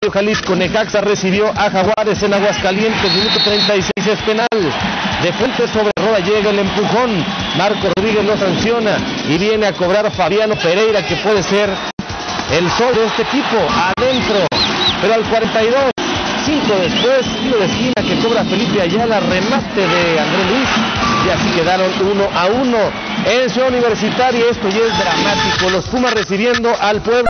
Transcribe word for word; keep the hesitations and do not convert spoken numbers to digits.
Estadio Jalisco. Necaxa recibió a Jaguares en Aguascalientes, minuto treinta y seis, es penal. De frente sobre Roda llega el empujón. Marco Rodríguez lo sanciona y viene a cobrar Fabiano Pereira, que puede ser el sol de este equipo, adentro. Pero al cuarenta y dos, cinco después, tiro de esquina que cobra Felipe Ayala, remate de Andrés Luis, y así quedaron uno a uno en Ciudad Universitaria. Esto ya es dramático. Los Pumas recibiendo al Puebla.